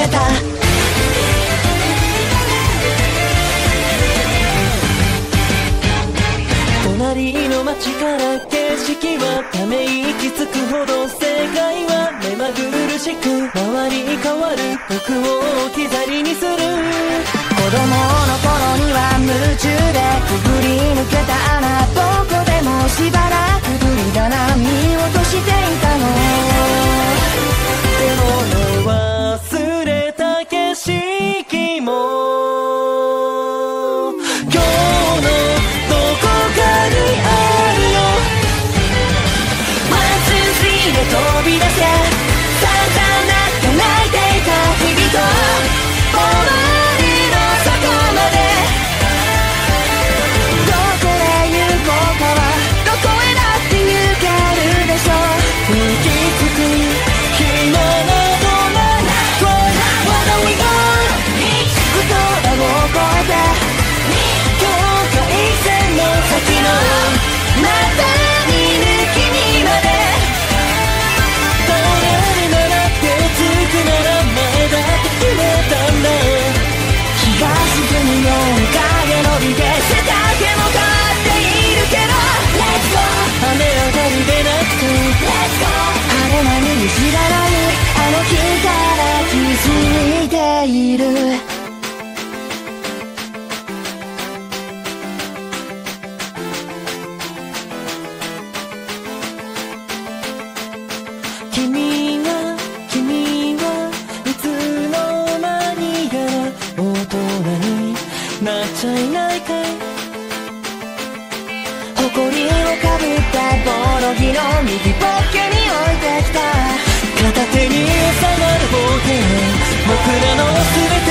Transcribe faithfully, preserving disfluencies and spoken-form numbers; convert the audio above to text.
た。隣の街から景色はため息つくほど、世界は目まぐるしく回り変わる、僕を置き去りにする。 子供の頃には夢中でくぐり抜けた穴、どこでもしばらくぶりだな見落としていたの。 でも忘れた景色も今日のどこかにあるよ。ワンツースリーで飛び出せ、さんざんなって泣いていた日々と終わりのそこまで。 どこへ行こうかはどこへだって行けるでしょう。 行き着く暇などない。 Where we go 言葉を超えて境界線の先のまた見ぬ君まで。どれなら手つくなら前だって決めたんだ。 気が沈むように影伸びて背丈も変わっているけど Let's go 雨上がりでなくて Let's go 晴れ間に知らないあの日から気づいている。 君が君はいつの間にやら大人になっちゃいないかい。 誇りをかぶったボロ着の右ポッケに置いてきた。 片手に収まるボケ、僕らの全て